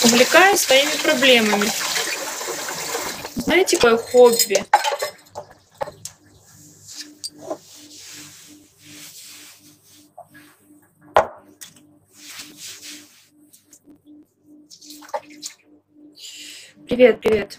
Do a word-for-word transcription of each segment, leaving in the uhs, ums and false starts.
увлекаюсь своими проблемами. Знаете, какое хобби? Привет, привет.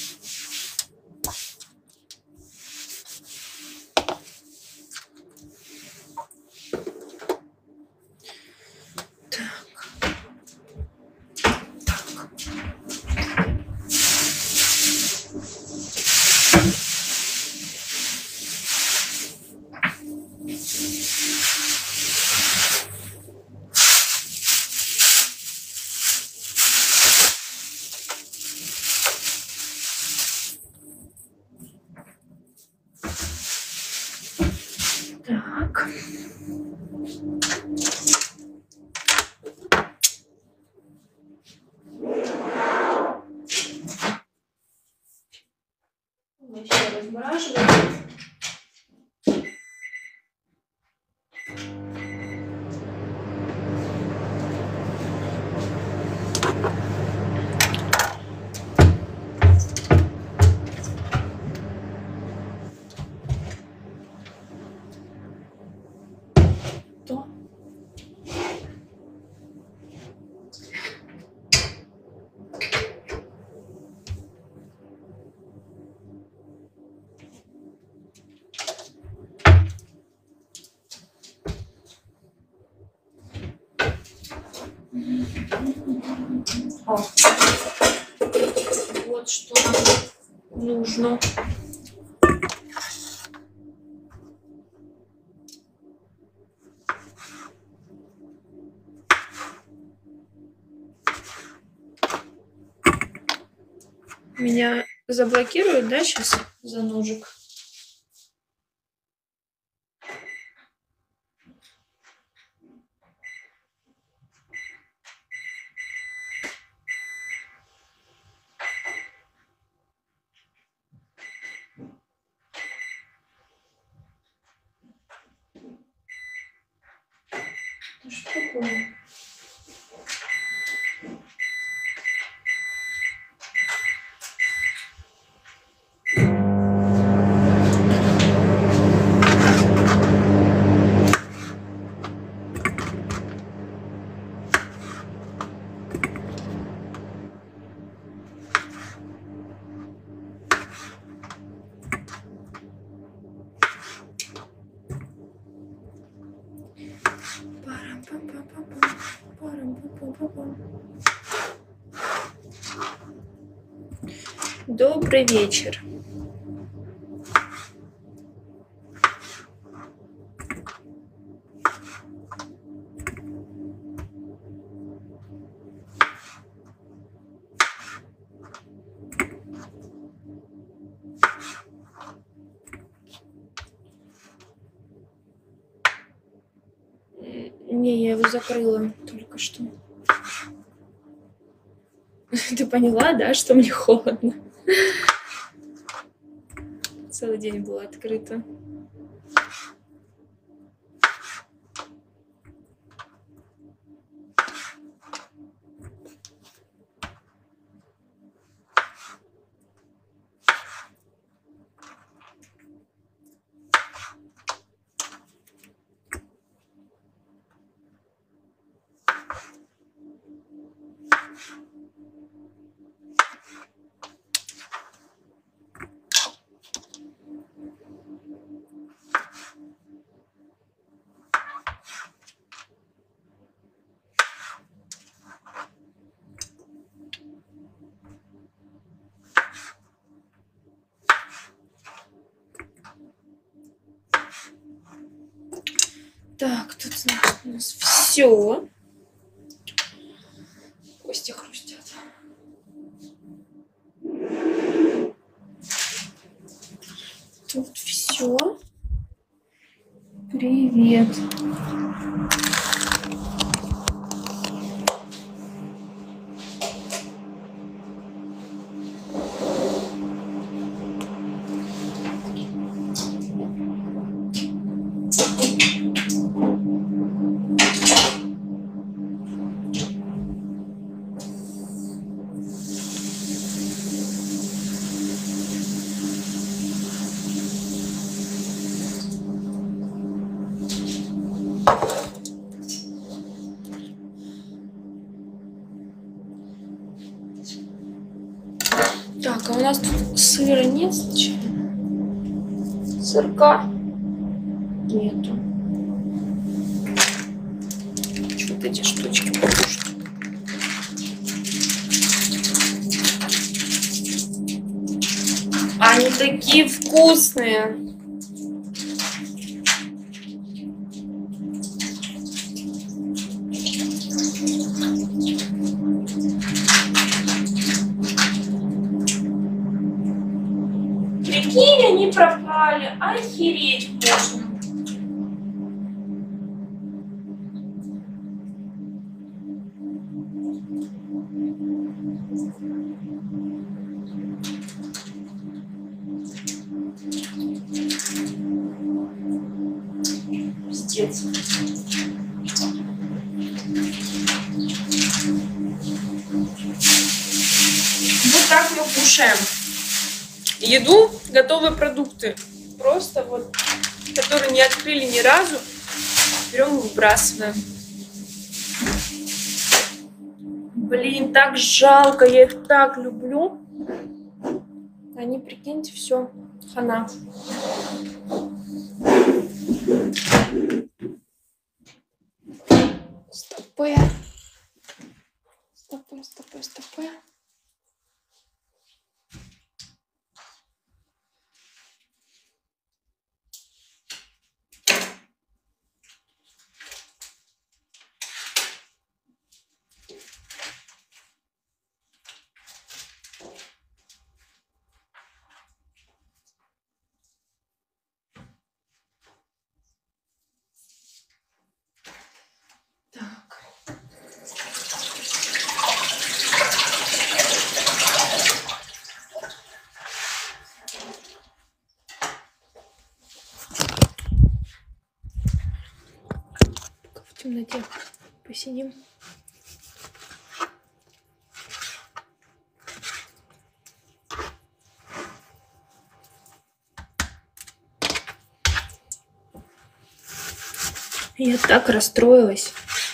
Так. Еще размораживаем. То. О. Вот что нам нужно. Меня заблокируют, да, сейчас за ножик? Да что такое? Добрый вечер. Не, я его закрыла только что. Ты поняла, да, что мне холодно? Целый день было открыто. Так, тут у нас все. Кости хрустят. Тут все. Привет. Так, а у нас тут сыра нет случайно? Сырка нету. Хочу вот эти штучки покушать. Они такие вкусные. Прикинь, они пропали. Охереть можно. Пиздец. Вот так мы кушаем. Еду, готовые продукты. Просто вот, которые не открыли ни разу, берем и выбрасываем. Блин, так жалко, я их так люблю. Они, прикиньте, все, хана. Стопэ. Стопэ, стопэ, стопэ. В темноте посидим. Я так расстроилась.